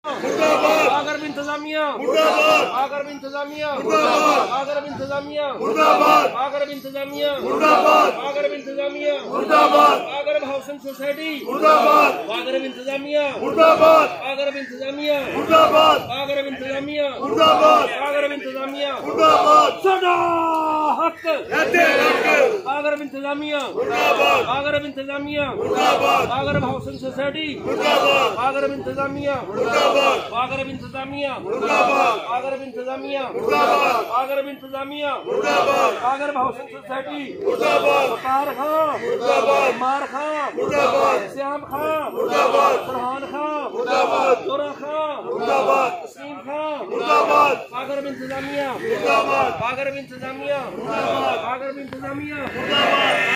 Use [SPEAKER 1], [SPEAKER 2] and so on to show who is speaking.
[SPEAKER 1] मुर्दाबाद।
[SPEAKER 2] आगर इंतजामिया
[SPEAKER 1] मुर्दाबाद।
[SPEAKER 2] आगर इंतजामिया
[SPEAKER 1] मुर्दाबाद।
[SPEAKER 2] आगर इंतजामिया
[SPEAKER 1] मुर्दाबाद।
[SPEAKER 2] आगर इंतजामिया
[SPEAKER 1] मुर्दाबाद।
[SPEAKER 2] आगर इंतजामिया
[SPEAKER 1] मुर्दाबाद।
[SPEAKER 2] आगर हाउसिंग सोसाइटी
[SPEAKER 1] मुर्दाबाद।
[SPEAKER 2] आगर इंतजामिया
[SPEAKER 1] मुर्दाबाद।
[SPEAKER 2] आगर इंतजामिया
[SPEAKER 1] मुर्दाबाद।
[SPEAKER 2] आगर इंतजामिया
[SPEAKER 1] मुर्दाबाद।
[SPEAKER 2] आगर इंतजामिया
[SPEAKER 1] मुर्दाबाद।
[SPEAKER 2] सदा हक
[SPEAKER 1] रहते हक।
[SPEAKER 2] आगर इंतजामिया
[SPEAKER 1] मुर्दाबाद।
[SPEAKER 2] आगर इंतजामिया
[SPEAKER 1] मुर्दाबाद।
[SPEAKER 2] आगर हाउसिंग सोसाइटी
[SPEAKER 1] मुर्दाबाद।
[SPEAKER 2] आगर इंतजामिया
[SPEAKER 1] मुर्दाबाद।
[SPEAKER 2] आगर इंतजामिया
[SPEAKER 1] मुर्दाबाद।
[SPEAKER 2] आगर इंतजामिया
[SPEAKER 1] मुर्दाबाद।
[SPEAKER 2] आगर इंतजामिया
[SPEAKER 1] मुर्दाबाद।
[SPEAKER 2] आगर हाउसिंग सोसाइटी
[SPEAKER 1] मुर्दाबाद।
[SPEAKER 2] वकार खां
[SPEAKER 1] मुर्दाबाद।
[SPEAKER 2] मार खां
[SPEAKER 1] मुर्दाबाद।
[SPEAKER 2] श्याम खां
[SPEAKER 1] मुर्दाबाद।
[SPEAKER 2] फरहान खां
[SPEAKER 1] मुर्दाबाद।
[SPEAKER 2] जोरा खां
[SPEAKER 1] मुर्दाबाद।
[SPEAKER 2] तस्लीम खां
[SPEAKER 1] मुर्दाबाद।
[SPEAKER 2] आगर इंतजामिया
[SPEAKER 1] मुर्दाबाद।
[SPEAKER 2] आगर इंतजामिया
[SPEAKER 1] मुर्दाबाद।
[SPEAKER 2] आगर इंतजामिया
[SPEAKER 1] मुर्दाबाद।